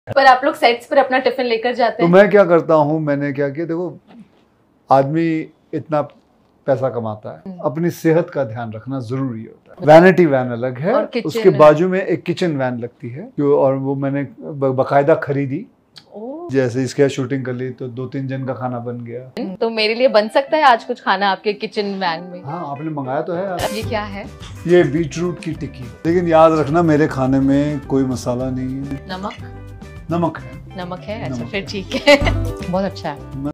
पर आप लोग सेट्स पर अपना टिफिन लेकर जाते तो हैं? मैं क्या करता हूँ, मैंने क्या किया, देखो आदमी इतना पैसा कमाता है, अपनी सेहत का ध्यान रखना जरूरी होता है। वैनिटी वैन अलग है, और kitchen उसके है। बाजू में एक किचन वैन लगती है और वो मैंने बाकायदा खरीदी। जैसे इसके शूटिंग कर ली तो 2-3 जन का खाना बन गया। तो मेरे लिए बन सकता है आज कुछ खाना आपके किचन वैन में? हाँ, आपने मंगाया तो है आज। ये क्या है? ये बीटरूट की टिक्की, लेकिन याद रखना मेरे खाने में कोई मसाला नहीं है। नमक? नमक है। नमक है, अच्छा नमक फिर ठीक है। बहुत अच्छा है।